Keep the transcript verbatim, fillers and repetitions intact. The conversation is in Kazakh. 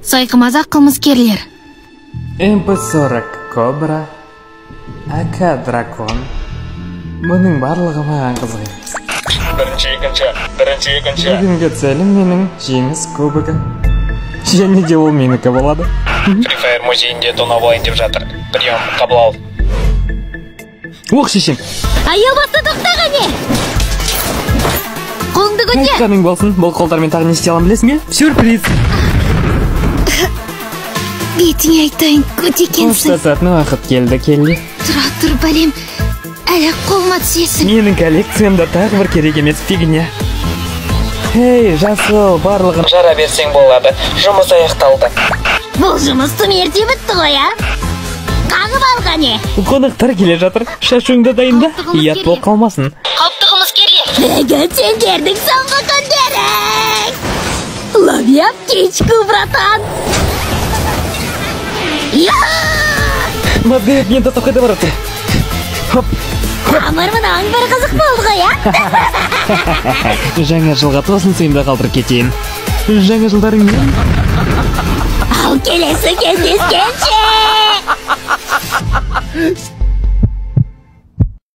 Сайқымазақ қылмыскерлер. эм пэ сорок Кобра, а ка Дракон. Мұның барлығы маған қызық емес. Бірінші, екінші, бірінші, екінші. Бүгінгі целім менің жеңіс кубогы. Және де ол менікі болады. Free Fire музейінде тонау болайын деп жатыр. Прием, қабыл ал. Оқ шешем. Аяу басты тоқтаға не? Қолыңды көте. Айтқаның болсын, бұл қолдармен тағы не істей аламын білесің бе? Сюрприз. Бетіңе айтайын, көтекенсің. Қоштасатын уақыт келді, келді. Тұра тұр бәлем, әлі қолыма түсесің. Менің коллекциямда тағы бір керек емес фигня. Хей, жасыл, барлығын Жара берсең болады, жұмыс аяқталды. Бұл жұмыс тым ерте бітті ғой, а? Қағып алға не? қонақтар келе жатыр. Шашуыңды дайында, ұят болып қалмасын. Қауіпті қылмыскерлер. Бүгін сендердің соңғы күндерің. Ловя птичку, братан. Мазга, мен тастап қайда барады. Хоп. Тамыр мұнаң бір қызық болды ғой, а? Жаңа жылға тосын сыйымда қалдырып кетейін. Жаңа жылдарыңмен. Ал келесі кездескенше.